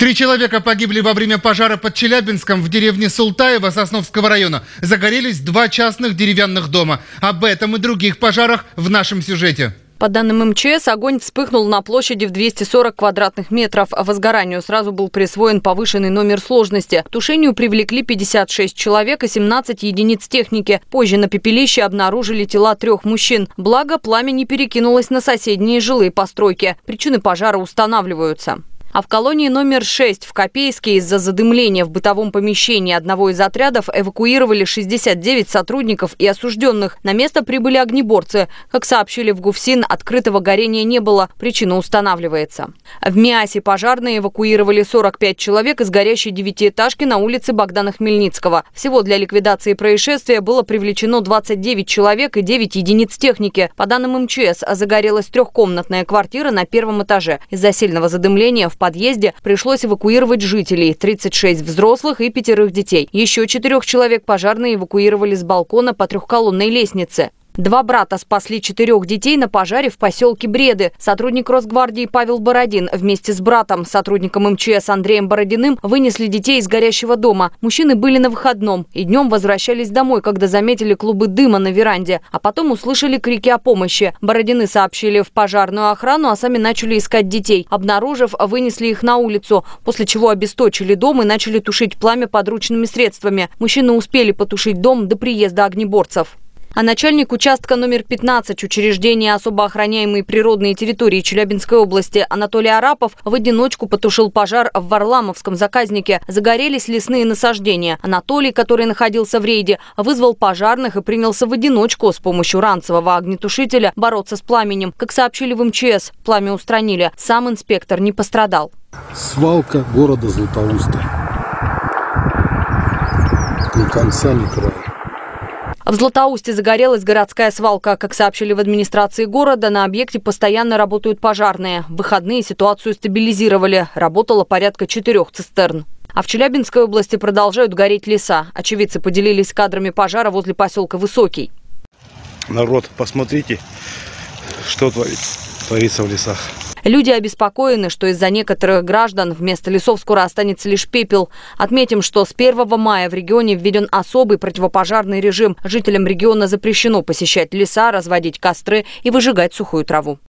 3 человека погибли во время пожара под Челябинском в деревне Султаево Сосновского района. Загорелись 2 частных деревянных дома. Об этом и других пожарах в нашем сюжете. По данным МЧС, огонь вспыхнул на площади в 240 квадратных метров. Возгоранию сразу был присвоен повышенный номер сложности. К тушению привлекли 56 человек и 17 единиц техники. Позже на пепелище обнаружили тела 3 мужчин. Благо, пламя не перекинулось на соседние жилые постройки. Причины пожара устанавливаются. А в колонии номер 6 в Копейске из-за задымления в бытовом помещении одного из отрядов эвакуировали 69 сотрудников и осужденных. На место прибыли огнеборцы. Как сообщили в ГУФСИН, открытого горения не было. Причина устанавливается. В Миасе пожарные эвакуировали 45 человек из горящей 9-этажки на улице Богдана Хмельницкого. Всего для ликвидации происшествия было привлечено 29 человек и 9 единиц техники. По данным МЧС, загорелась 3-комнатная квартира на 1-м этаже. Из-за сильного задымления в подъезде пришлось эвакуировать жителей – 36 взрослых и 5 детей. Еще 4 человек пожарные эвакуировали с балкона по 3-колонной лестнице. 2 брата спасли 4 детей на пожаре в поселке Бреды. Сотрудник Росгвардии Павел Бородин вместе с братом, сотрудником МЧС Андреем Бородиным, вынесли детей из горящего дома. Мужчины были на выходном и днем возвращались домой, когда заметили клубы дыма на веранде, а потом услышали крики о помощи. Бородины сообщили в пожарную охрану, а сами начали искать детей. Обнаружив, вынесли их на улицу, после чего обесточили дом и начали тушить пламя подручными средствами. Мужчины успели потушить дом до приезда огнеборцев. А начальник участка номер 15 учреждения особо охраняемой природные территории Челябинской области Анатолий Арапов в одиночку потушил пожар в Варламовском заказнике. Загорелись лесные насаждения. Анатолий, который находился в рейде, вызвал пожарных и принялся в одиночку с помощью ранцевого огнетушителя бороться с пламенем. Как сообщили в МЧС, пламя устранили. Сам инспектор не пострадал. Свалка города Златоуста. Ни конца, ни края. В Златоусте загорелась городская свалка. Как сообщили в администрации города, на объекте постоянно работают пожарные. В выходные ситуацию стабилизировали. Работало порядка 4 цистерн. А в Челябинской области продолжают гореть леса. Очевидцы поделились кадрами пожара возле поселка Высокий. Народ, посмотрите, что творится в лесах. Люди обеспокоены, что из-за некоторых граждан вместо лесов скоро останется лишь пепел. Отметим, что с 1 мая в регионе введен особый противопожарный режим. Жителям региона запрещено посещать леса, разводить костры и выжигать сухую траву.